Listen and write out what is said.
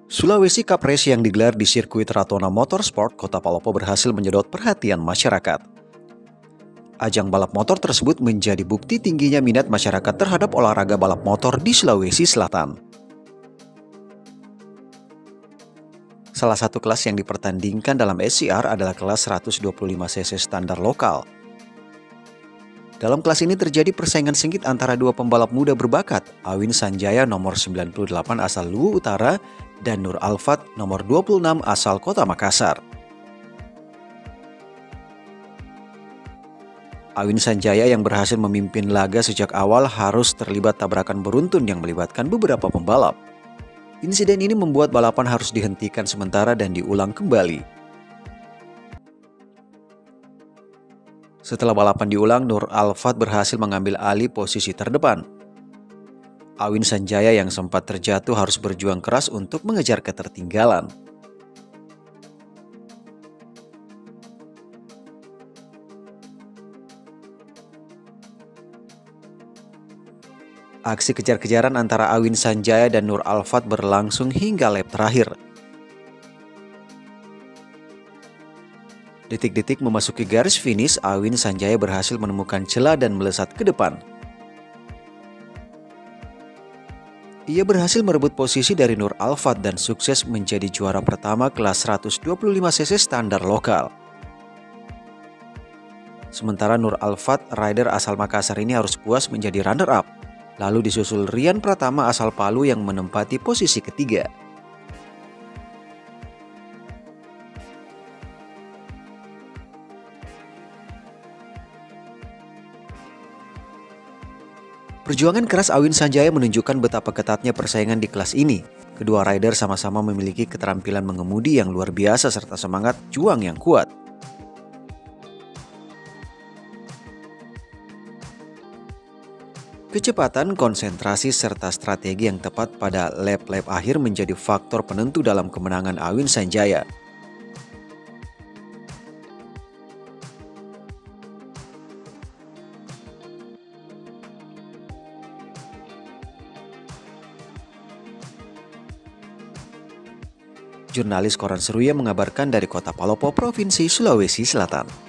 Sulawesi Cup Race yang digelar di sirkuit Ratona Motorsport, Kota Palopo berhasil menyedot perhatian masyarakat. Ajang balap motor tersebut menjadi bukti tingginya minat masyarakat terhadap olahraga balap motor di Sulawesi Selatan. Salah satu kelas yang dipertandingkan dalam SCR adalah kelas 125cc standar lokal. Dalam kelas ini terjadi persaingan sengit antara dua pembalap muda berbakat, Awin Sanjaya nomor 98 asal Luwu Utara dan Nur Alfat nomor 26 asal Kota Makassar. Awin Sanjaya yang berhasil memimpin laga sejak awal harus terlibat tabrakan beruntun yang melibatkan beberapa pembalap. Insiden ini membuat balapan harus dihentikan sementara dan diulang kembali. Setelah balapan diulang, Nur Alfat berhasil mengambil alih posisi terdepan. Awin Sanjaya yang sempat terjatuh harus berjuang keras untuk mengejar ketertinggalan. Aksi kejar-kejaran antara Awin Sanjaya dan Nur Alfat berlangsung hingga lap terakhir. Detik-detik memasuki garis finish, Awin Sanjaya berhasil menemukan celah dan melesat ke depan. Ia berhasil merebut posisi dari Nur Alfat dan sukses menjadi juara pertama kelas 125cc standar lokal. Sementara Nur Alfat, rider asal Makassar ini harus puas menjadi runner-up. Lalu disusul Rian Pratama asal Palu yang menempati posisi ketiga. Perjuangan keras Awin Sanjaya menunjukkan betapa ketatnya persaingan di kelas ini. Kedua rider sama-sama memiliki keterampilan mengemudi yang luar biasa serta semangat juang yang kuat. Kecepatan, konsentrasi, serta strategi yang tepat pada lap-lap akhir menjadi faktor penentu dalam kemenangan Awin Sanjaya. Jurnalis Koran Seruya mengabarkan dari Kota Palopo, Provinsi Sulawesi Selatan.